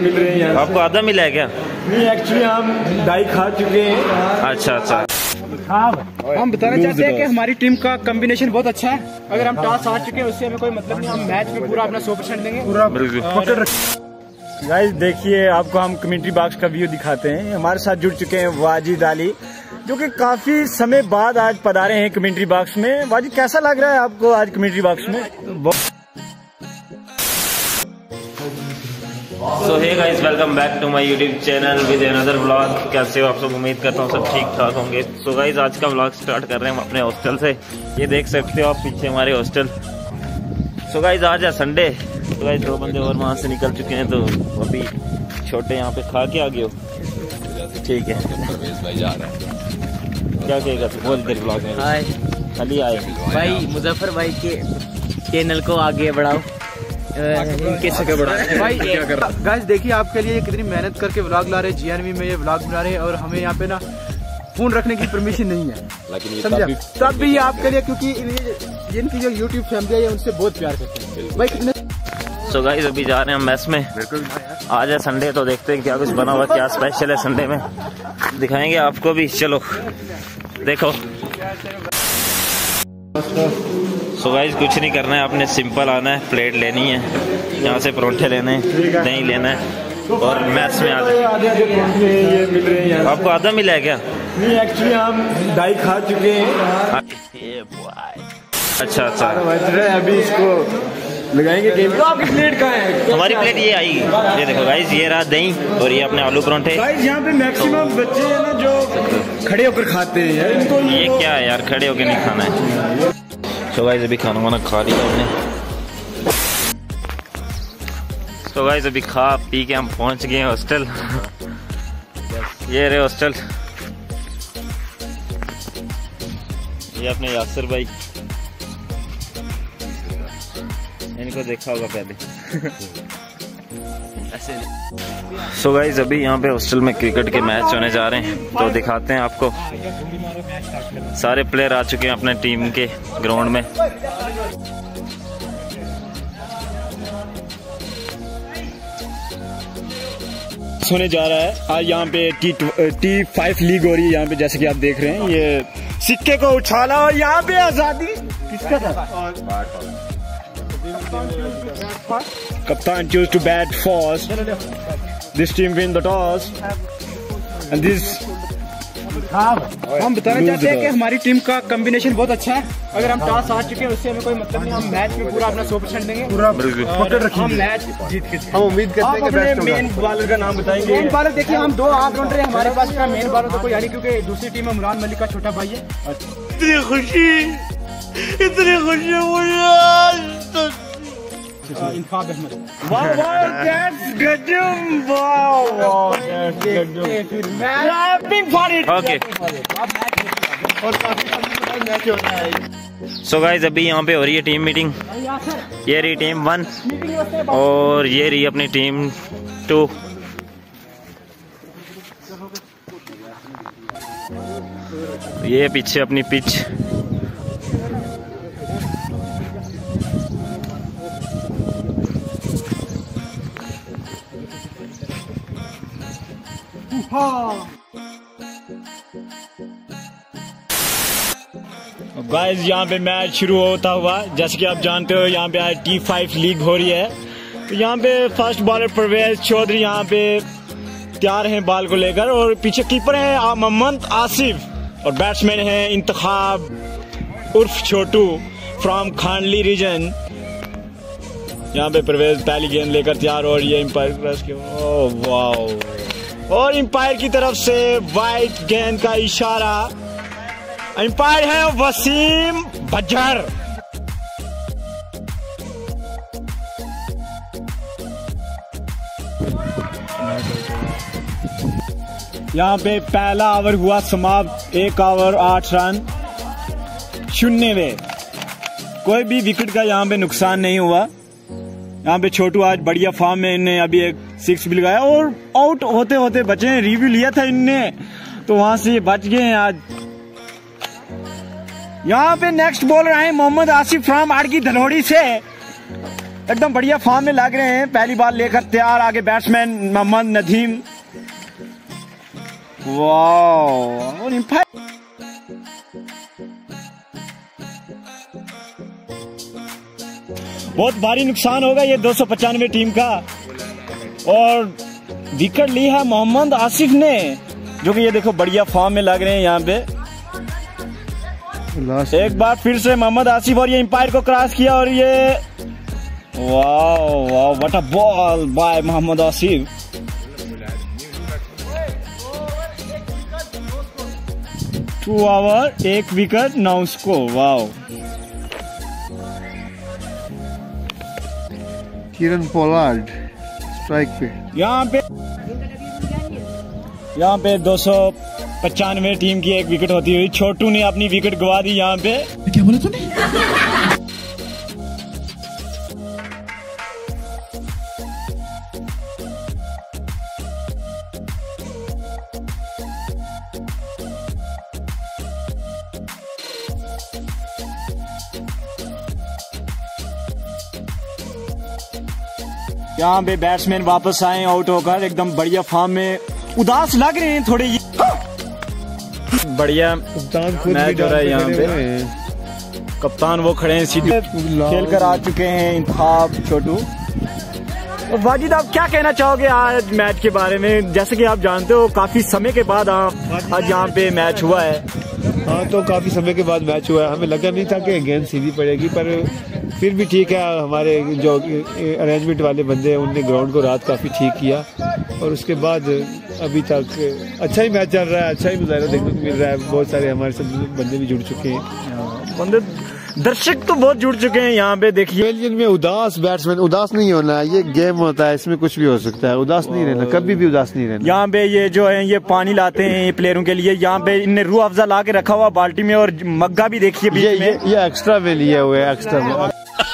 मिल रहे हैं। आपको आधा मिला है क्या? नहीं, एक्चुअली हम डाई खा चुके हैं। अच्छा अच्छा। हम बताना चाहते हैं कि हमारी टीम का कॉम्बिनेशन बहुत अच्छा है। अगर हम टॉस हार चुके हैं उससे हमें कोई मतलब नहीं, हम मैच में पूरा अपना 100% देंगे। गाइस देखिए, आपको हम कमेंट्री बॉक्स का व्यू दिखाते हैं। हमारे साथ जुड़ चुके हैं वाजिद अली, जो कि काफी समय बाद आज पधारे हैं कमेंट्री बॉक्स में। वाजिद, कैसा लग रहा है आपको आज कमेंट्री बॉक्स में? So hey guys, welcome back to my YouTube channel with another vlog. कैसे हो आप सब? उम्मीद करता हूँ सब ठीक ठाक होंगे। सो गाइस, आज का व्लॉग स्टार्ट कर रहे हैं हम अपने हॉस्टल से। ये देख सकते हो आप पीछे हमारे हॉस्टल। सो गाइस, आज है संडे। तो गाइस 2 बंदे और वहाँ से निकल चुके हैं, तो अभी छोटे यहाँ पे खा के आ गए हो। ठीक है, क्या कहेगा तू? बोल तेरे व्लॉग में। हाय खाली आए भाई, मुजफ्फर भाई के चैनल को आगे बढ़ाओ। भाई गाइस देखिए, आपके लिए कितनी मेहनत करके व्लॉग ला रहे हैं। जीएनवी में ये व्लॉग बना रहे हैं और हमें यहाँ पे ना फोन रखने की परमिशन नहीं है, समझा? तब भी ये आपके लिए, क्योंकि जिनकी जो यूट्यूब फैमिली है उनसे बहुत प्यार करते हैं भाई। कितने सो गाइस, अभी जा रहे हैं हम मैस में। आज है संडे, तो देखते हैं क्या कुछ बना हुआ, क्या स्पेशल है संडे में, दिखाएंगे आपको भी। चलो देखो। सो गाइस, कुछ नहीं करना है, आपने सिंपल आना है, प्लेट लेनी है, यहाँ से परोठे लेने हैं, दही लेना है और मैस में आधे ये मिल रहे हैं। आपको आधा मिला है क्या? नहीं, एक्चुअली हम डाई खा चुके हैं। अच्छा अच्छा। अभी इसको लगाएंगे गेम। तो आपकी प्लेट कहाँ है? हमारी प्लेट ये आई, ये देखो गाइस, ये रहा दही और ये अपने आलू परोठे। गाइस यहाँ पे मैक्सिमम बच्चे हैं ना जो खड़े होकर खाते हैं यार, इनको ये क्या है यार, खड़े होकर नहीं खाना है। तो गाइस, अभी खाना वाना खा लिया हमने। तो गाइस, अभी खा पी के हम पहुंच गए हॉस्टल। ये रहे हॉस्टल। ये अपने यासिर भाई, इनको देखा होगा पहले। सो गाइस, अभी यहाँ पे हॉस्टल में क्रिकेट के मैच होने जा रहे हैं, तो दिखाते हैं आपको। सारे प्लेयर आ चुके हैं अपने टीम के ग्राउंड में। होने जा रहा है आज यहाँ पे T5 लीग हो रही है यहाँ पे, जैसे कि आप देख रहे हैं। ये सिक्के को उछाला और यहाँ पे आजादी किसका था? Kaptan chose to bat first. This team win the toss, and this. हम बताना चाहते हैं कि हमारी टीम का कॉम्बिनेशन बहुत अच्छा है। अगर हम टॉस हार चुके हैं उससे हमें कोई मतलब नहीं, हम मैच में पूरा अपना 100% देंगे। हम मैच जीत के हम उम्मीद करते हैं कि बेस्ट होगा। मेन बॉलर का नाम बताएंगे। मेन बॉलर देखिए, हम 2 ऑलराउंडर हैं हमारे पास। का मेन बॉलर तो कोई यानी, क्योंकि दूसरी टीम में इमरान मलिक का छोटा भाई है। इतनी खुशी मुझे। इंतखाब अहमद। Wow, that's गजब! Wow, that's गजब! Clapping for it. Okay. So guys, अभी यहाँ पे हो रही है टीम मीटिंग। ये रही टीम 1 और ये रही अपनी टीम 2। ये पीछे अपनी पिच। गाइस, यहाँ पे मैच शुरू होता हुआ, जैसे कि आप जानते हो यहाँ पे आज T5 लीग हो रही है। तो यहाँ पे फर्स्ट बॉलर परवेज चौधरी यहाँ पे तैयार हैं बॉल को लेकर, और पीछे कीपर है मोहम्मद आसिफ और बैट्समैन है इंतखाब उर्फ छोटू फ्रॉम खांडली रीजन। यहाँ पे परवेज पहली गेंद लेकर तैयार, और ये एम्पायर वाओ, और एम्पायर की तरफ से वाइट गेंद का इशारा। एम्पायर है वसीम बजर। यहाँ पे पहला ओवर हुआ समाप्त, 1 ओवर 8 रन 0 में। कोई भी विकेट का यहाँ पे नुकसान नहीं हुआ। यहाँ पे छोटू आज बढ़िया फॉर्म में, इनने अभी एक 6 भी लगाया और आउट होते होते बचे। रिव्यू लिया था इनने, तो वहां से बच गए हैं आज। यहाँ पे नेक्स्ट बॉलर आए मोहम्मद आसिफ फ्रॉम आड़की धनोड़ी से। एकदम बढ़िया फॉर्म में लग रहे हैं। पहली बार लेकर तैयार आगे बैट्समैन मोहम्मद नदीम। वाह, और एम्पायर बहुत भारी नुकसान होगा ये 295 टीम का। और विकेट ली है मोहम्मद आसिफ ने, जो कि ये देखो बढ़िया फॉर्म में लग रहे हैं यहाँ पे। एक बार फिर से मोहम्मद आसिफ और ये एम्पायर को क्रॉस किया और ये वाह वाह, what a ball by Mohammad Asif. Two over, 1 wicket, 9 score. वाह, किरण पोलार्ड स्ट्राइक पे। यहाँ पे 295 टीम की 1 विकेट होती हुई छोटू ने अपनी विकेट गवा दी यहाँ पे। क्या बोला तूने? यहाँ पे बैट्समैन वापस आए आउट होकर, एकदम बढ़िया फॉर्म में। उदास लग रहे हैं थोड़े ये। बढ़िया मैच हो रहा है यहाँ पे। कप्तान वो खड़े हैं सीधे खेल कर आ चुके हैं इंतखाब छोटू। और वाजिद, आप क्या कहना चाहोगे आज मैच के बारे में? जैसे कि आप जानते हो काफी समय के बाद आज यहाँ पे मैच हुआ है। हाँ, तो काफी समय के बाद मैच हुआ है। हमें लगा नहीं था कि गेंद सीधी पड़ेगी, पर फिर भी ठीक है। हमारे जो अरेंजमेंट वाले बंदे हैं उनने ग्राउंड को रात काफी ठीक किया और उसके बाद अभी तक अच्छा ही मैच चल रहा है। अच्छा ही मुजाहरा देखने को मिल रहा है। बहुत सारे हमारे साथ बंदे भी जुड़ चुके हैं, बंदे दर्शक तो बहुत जुड़ चुके हैं यहाँ पे। देखिए में उदास बैट्समैन, उदास नहीं होना, ये गेम होता है, इसमें कुछ भी हो सकता है। उदास नहीं रहना, कभी भी उदास नहीं रहना। यहाँ पे ये जो है ये पानी लाते हैं ये प्लेयरों के लिए। यहाँ पे इनने रूह अफ़ज़ा ला के रखा हुआ बाल्टी में, और मग्गा भी देखिए बीच में। ये एक्स्ट्रा में लिए हुए हैं, एक्स्ट्रा में।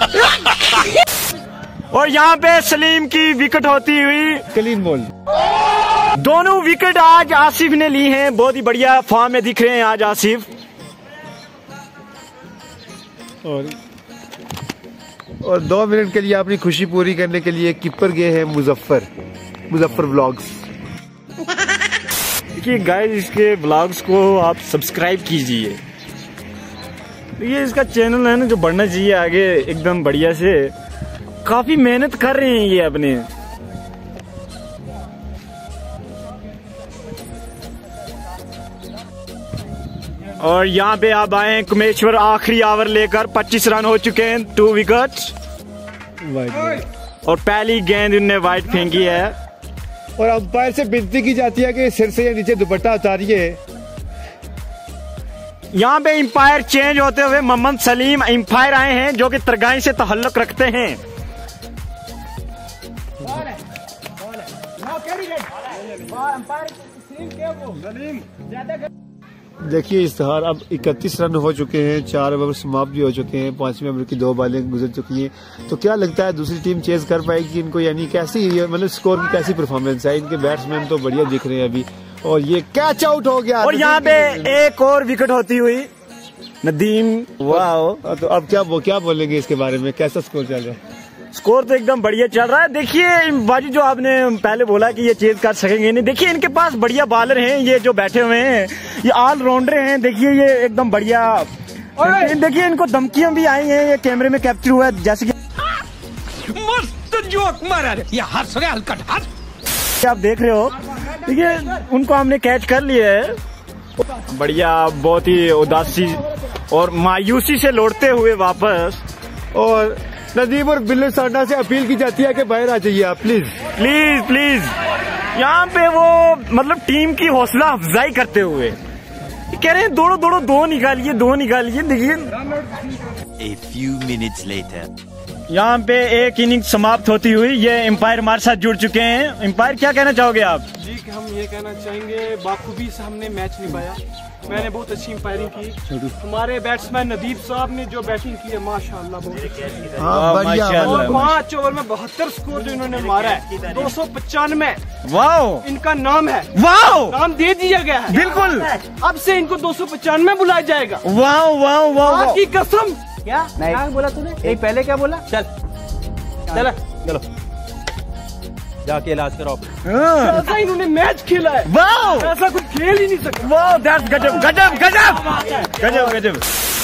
और यहाँ पे सलीम की विकेट होती हुई क्लीन बॉल। दोनों विकेट आज आसिफ ने ली हैं। बहुत ही बढ़िया फॉर्म में दिख रहे हैं आज आसिफ। और 2 मिनट के लिए अपनी खुशी पूरी करने के लिए कीपर गए हैं मुजफ्फर व्लॉग्स। देखिए गाइस, इसके व्लॉग्स को आप सब्सक्राइब कीजिए। ये इसका चैनल है ना जो बढ़ना चाहिए आगे एकदम बढ़िया से। काफी मेहनत कर रहे हैं ये अपने। और यहाँ पे आप आए हैं कुमेश्वर, आखिरी ओवर लेकर 25 रन हो चुके हैं, 2 विकेट्स। और पहली गेंद उनने वाइड फेंकी है। और अंपायर से विनती की जाती है कि सिर से या नीचे दुपट्टा उतारिए। यहाँ पे एम्पायर चेंज होते हुए मोहम्मद सलीम एम्पायर आए हैं, जो कि तरगाई से तहल्लुक रखते हैं। देखिए इश्तिहार, अब 31 रन हो चुके हैं, 4 ओवर समाप्त भी हो चुके हैं, 5वें ओवर की 2 बॉलें गुजर चुकी हैं। तो क्या लगता है दूसरी टीम चेज कर पाएगी इनको? यानी कैसी मतलब स्कोर की कैसी परफॉर्मेंस है? इनके बैट्समैन तो बढ़िया दिख रहे हैं अभी। और ये कैच आउट हो गया। और यहाँ पे एक और विकेट होती हुई नदीम। वाह, तो अब क्या बोलेंगे इसके बारे में? कैसा स्कोर चल रहा है? स्कोर तो एकदम बढ़िया चल रहा है। देखिए बाजी, जो आपने पहले बोला कि ये चेज कर सकेंगे नहीं, देखिए इनके पास बढ़िया बॉलर हैं। ये जो बैठे हुए हैं ये ऑलराउंडर हैं। देखिए ये एकदम बढ़िया। और देखिए इनको धमकियां भी आई हैं, ये कैमरे में कैप्चर हुआ है। जैसे कि मस्त जोक मारा रे, ये हंस रहे हलकट हंस। आप देख रहे हो, देखिए उनको हमने कैच कर लिया है। बढ़िया, बहुत ही उदासी और मायूसी से लौटते हुए वापस। और नदीम और बिल्ले साडा से अपील की जाती है कि बाहर आ जाइए आप, प्लीज प्लीज प्लीज। यहाँ पे वो मतलब टीम की हौसला अफजाई करते हुए कह रहे हैं दौड़ो दौड़ो, 2 निकालिए, 2 निकालिए। देखिए A few minutes later. यहाँ पे एक इनिंग समाप्त होती हुई ये एम्पायर हमारे साथ जुड़ चुके हैं। एम्पायर, क्या कहना चाहोगे आप? जी, हम ये कहना चाहेंगे बाखूबी से हमने मैच निभाया। मैंने बहुत अच्छी एम्पायरिंग की। हमारे बैट्समैन नदीप साहब ने जो बैटिंग की है माशाल्लाह बहुत अच्छी। और 5 ओवर में 72 स्कोर जो इन्होंने मारा है, 295। वाह, इनका नाम है। वाह, नाम दे दिया गया है। बिल्कुल, अब से इनको 295 बुलाया जाएगा। वाह वाह वाह, की कसम। क्या बोला तूने? पहले क्या बोला? चल चलो चलो जाके इलाज कराओ। ऐसा इन्होंने मैच खेला है, वाह ऐसा कोई खेल ही नहीं सकता। वाह दैट्स गजब गजब गजब गजब गजब।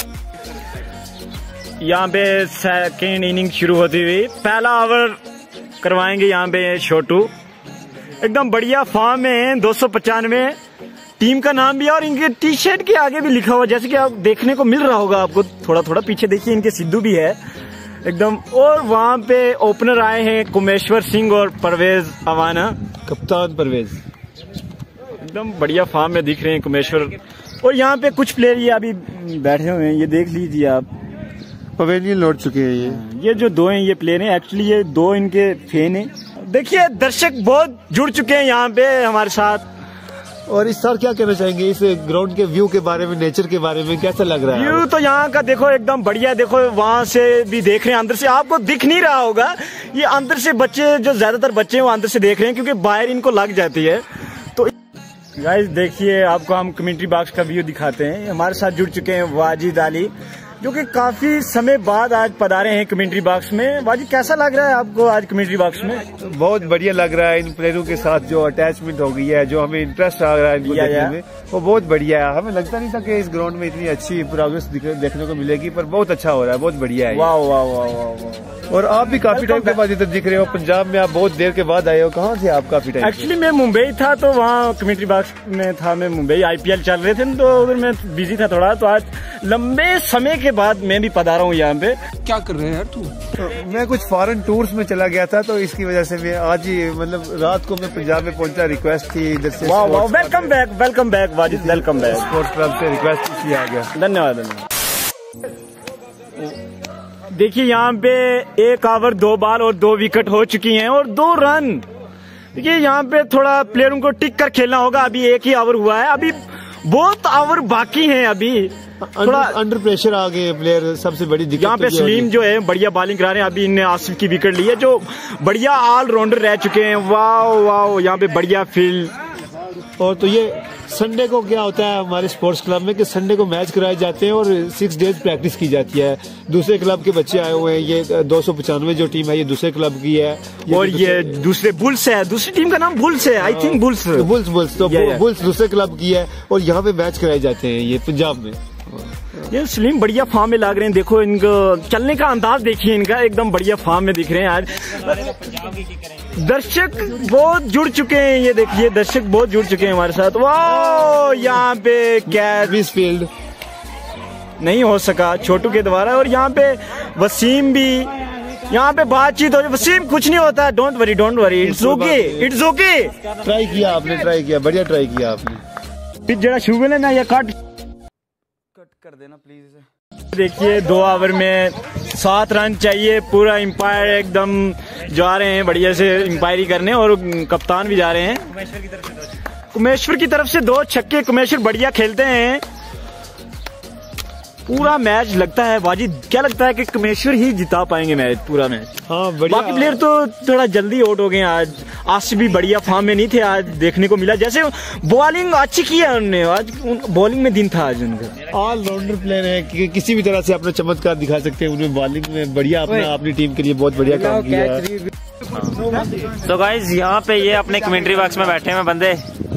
यहाँ पे सेकेंड इनिंग शुरू होती हुई पहला ओवर करवाएंगे यहाँ पे छोटू। एकदम बढ़िया फॉर्म में 295 टीम का नाम भी है और इनके टी शर्ट के आगे भी लिखा हुआ, जैसे कि आप देखने को मिल रहा होगा आपको थोड़ा थोड़ा पीछे देखिए इनके सिद्धू भी है एकदम। और वहाँ पे ओपनर आए हैं कुमेश्वर सिंह और परवेज अवाना, कप्तान परवेज। एकदम बढ़िया फॉर्म में दिख रहे हैं कुमेश्वर। और यहाँ पे कुछ प्लेयर ये अभी बैठे हुए हैं, ये देख लीजिए आप, पवेलियन लौट चुके हैं ये जो दो हैं ये प्लेयर हैं, एक्चुअली ये दो इनके फैन हैं। देखिए दर्शक बहुत जुड़ चुके हैं यहाँ पे हमारे साथ। और इस साल क्या कहना चाहेंगे इस ग्राउंड के व्यू के बारे में, नेचर के बारे में कैसा लग रहा है? व्यू तो यहाँ का देखो एकदम बढ़िया, देखो वहाँ से भी देख रहे हैं, अंदर से आपको दिख नहीं रहा होगा, ये अंदर से बच्चे जो ज्यादातर बच्चे हैं वो अंदर से देख रहे हैं क्योंकि बाहर इनको लग जाती है। तो गाइस देखिए आपको हम कमेंट्री बॉक्स का व्यू दिखाते हैं। हमारे साथ जुड़ चुके हैं वाजिद अली जो कि काफी समय बाद आज पधारे हैं कमेंट्री बॉक्स में। वाजिद कैसा लग रहा है आपको आज कमेंट्री बॉक्स में? बहुत बढ़िया लग रहा है, इन प्लेयरों के साथ जो अटैचमेंट हो गई है, जो हमें इंटरेस्ट आ रहा है इनको देखने में, वो बहुत बढ़िया है। हमें लगता नहीं था कि इस ग्राउंड में इतनी अच्छी प्रोग्रेस देखने को मिलेगी, पर बहुत अच्छा हो रहा है, बहुत बढ़िया है। वाह वाह वाह वाह। और आप भी काफी टाइम के बाद इधर दिख रहे हो, पंजाब में आप बहुत देर के बाद आए हो, कहाँ थे आप काफी टाइम? एक्चुअली मैं मुंबई था तो वहाँ कमेंट्री बॉक्स में था, मैं मुंबई IPL चल रहे थे तो उधर मैं बिजी था थोड़ा, तो आज लंबे समय के बाद मैं भी पधारा हूँ यहाँ पे। क्या कर रहे हैं यार तू? तो मैं कुछ फॉरेन टूर्स में चला गया था तो इसकी वजह से मैं आज ही मतलब रात को मैं पंजाब में पहुंचा, रिक्वेस्ट थी इधर से। Welcome back Wajid, welcome back. Sports club से रिक्वेस्ट की आ गया। धन्यवाद धन्यवाद। देखिए यहाँ पे 1 ओवर 2 बॉल और 2 विकेट हो चुकी हैं और 2 रन। देखिए यहाँ पे थोड़ा प्लेयरों को टिक कर खेलना होगा, अभी 1 ही ओवर हुआ है, अभी बहुत ओवर बाकी हैं, अभी थोड़ा अंडर प्रेशर आ गए प्लेयर। सबसे बड़ी दिक्कत यहाँ पे सलीम जो है बढ़िया बॉलिंग करा रहे हैं, अभी इनने आसिफ की विकेट ली है जो बढ़िया ऑलराउंडर रह चुके हैं। वाह वाह यहाँ पे बढ़िया फील्ड। और तो ये संडे को क्या होता है हमारे स्पोर्ट्स क्लब में कि संडे को मैच कराए जाते हैं और 6 डेज प्रैक्टिस की जाती है। दूसरे क्लब के बच्चे आए हुए हैं, ये 295 जो टीम है ये दूसरे क्लब की है और ये दूसरे बुल्स है, दूसरी टीम का नाम बुल्स है, आई थिंक बुल्स तो बुल्स दूसरे क्लब की है और यहाँ पे मैच कराए जाते हैं ये पंजाब में। ये सलीम बढ़िया फॉर्म में लग रहे हैं, देखो इनको चलने का अंदाज देखिए इनका, एकदम बढ़िया फॉर्म में दिख रहे हैं आज। दर्शक बहुत जुड़ चुके हैं, ये देखिए दर्शक बहुत जुड़ चुके हैं हमारे साथ। वाह यहाँ पे कैच मिस फील्ड नहीं हो सका छोटू के द्वारा। और यहाँ पे वसीम भी, यहाँ पे बातचीत हो रही। वसीम कुछ नहीं होता, don't worry it's okay. Try किया आपने, ट्राई किया, बढ़िया ट्राई किया आपने। फिर जरा शुगर लेना या कट कर देना प्लीज। देखिए 2 ओवर में 7 रन चाहिए, पूरा एम्पायर एकदम जा रहे हैं बढ़िया से एम्पायरी करने और कप्तान भी जा रहे हैं। कुमेश्वर की तरफ से 2 छक्के, कुमेश्वर बढ़िया खेलते हैं। पूरा मैच लगता है वाजिद, क्या लगता है कि कुमेश्वर ही जिता पाएंगे मैच, पूरा मैच? हाँ बढ़िया। बाकी प्लेयर तो थोड़ा जल्दी आउट हो गए आज। आसिफ भी बढ़िया फॉर्म में नहीं थे आज, देखने को मिला जैसे बॉलिंग अच्छी की है उन्होंने, आज बॉलिंग में दिन था आज उनका। ऑलराउंडर प्लेयर है कि किसी भी तरह से अपना चमत्कार दिखा सकते हैं, उन्होंने बॉलिंग में बढ़िया अपनी टीम के लिए बहुत बढ़िया काम किया है। तो गाइज यहाँ पे ये अपने कमेंट्री बॉक्स में बैठे हुए बंदे,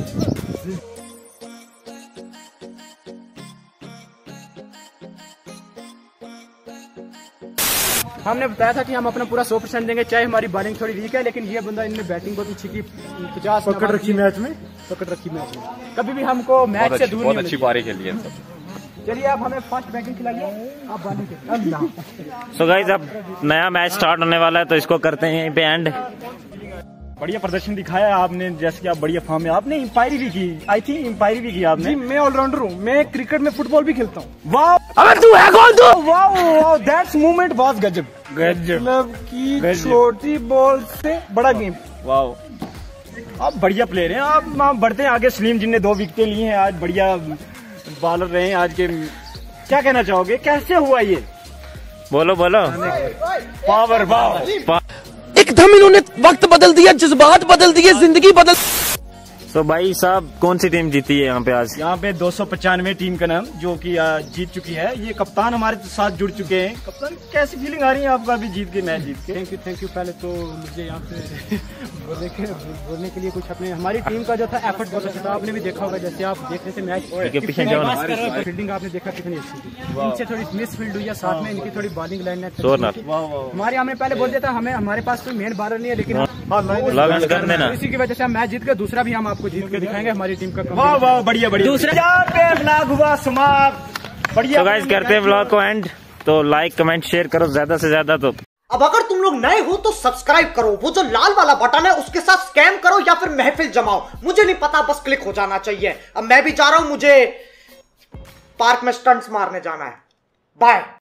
हमने बताया था कि हम अपना पूरा 100% देंगे, चाहे हमारी बॉलिंग थोड़ी वीक है, लेकिन ये बंदा इनने बैटिंग बहुत अच्छी की, 50 पकड़ रखी मैच में, कभी भी हमको मैच से दूर बहुत अच्छी पारी खेली है। चलिए आप हमें फास्ट बैटिंग खिलाइए, आप बॉलिंग। सो गाइस अब नया मैच स्टार्ट होने वाला है तो इसको करते हैं यहीं पे एंड। बढ़िया प्रदर्शन दिखाया आपने, जैसे कि आप बढ़िया फॉर्म में, आपने एम्पायरी भी की, आई थिंक एम्पायरी भी की आपने। मैं ऑलराउंडर हूँ, मैं क्रिकेट में फुटबॉल भी खेलता हूँ। वाह अबे तू है कौन तू? वाह दैट्स मूवमेंट वाज गजब मतलब की छोटी बॉल से बड़ा गेम। वाह आप बढ़िया प्लेयर हैं। आप बढ़ते हैं आगे। सलीम जिनने 2 विकेटें ली हैं आज, बढ़िया बॉलर रहे हैं आज के, क्या कहना चाहोगे, कैसे हुआ ये? बोलो पावर पावर एकदम इन्होंने वक्त बदल दिया, जज्बात बदल दिए, जिंदगी बदल। तो भाई साहब कौन सी टीम जीती है यहाँ पे आज? यहाँ पे 295 टीम का नाम जो कि जीत चुकी है। ये कप्तान हमारे साथ जुड़ चुके हैं। कप्तान कैसी फीलिंग आ रही है आपको अभी जीत के, मैच जीत के? Thank you. पहले तो मुझे यहाँ पे बोलने के लिए कुछ अपने हमारी टीम का जो था एफर्ट बहुत अच्छा था। आपने भी देखा होगा, जैसे आप देख रहे थे मैच, फील्डिंग आपने देखा कितनी अच्छी थी। इनसे थोड़ी मिस फील्ड हुई है, साथ में इनकी थोड़ी बॉलिंग लाइन हमारे हमने पहले बोल दिया था हमारे पास कोई मेन बॉलर नहीं है, लेकिन इसी की वजह से हम मैच जीत के दूसरा भी हम आपको जीत के दिखाएंगे हमारी टीम का। वाह वाह, बढ़िया दूसरा यहाँ पे व्लॉग हुआ समाप्त। बढ़िया। तो गाइस करते हैं व्लॉग को एंड। तो लाइक कमेंट शेयर करो ज्यादा से ज्यादा। तो अब अगर तुम लोग नए हो तो सब्सक्राइब करो, वो जो लाल वाला बटन है उसके साथ स्कैम करो या फिर महफिल जमाओ, मुझे नहीं पता, बस क्लिक हो जाना चाहिए। अब मैं भी जा रहा हूं, मुझे पार्क में स्टंट्स मारने जाना है। बाय।